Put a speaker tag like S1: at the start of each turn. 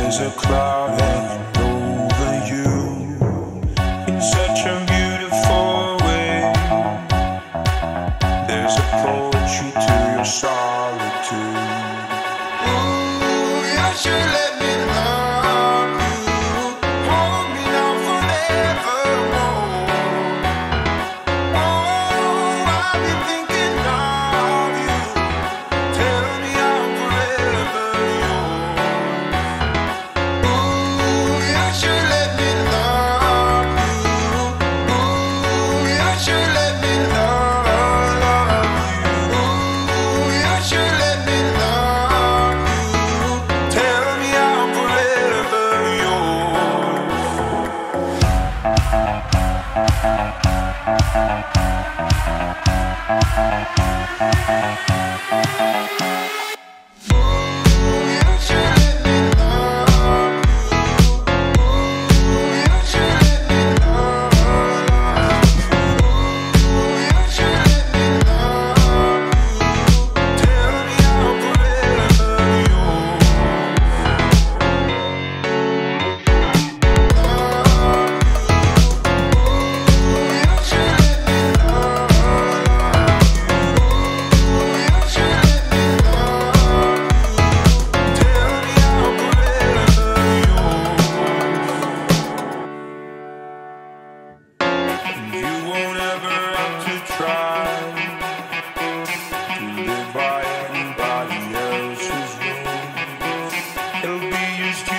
S1: There's a cloud hanging over you in such a beautiful way. There's a poetry to your solitude. Ooh, you should let me love you. Hold me now forevermore. Oh, I've been thinking of you. Tell me I'm forever yours. Ooh, you should let me love you. Ooh, you should let me love you. Ooh, you should let me love you. Tell me I'm forever yours. You won't ever have to try to live by anybody else's rules. It'll be used to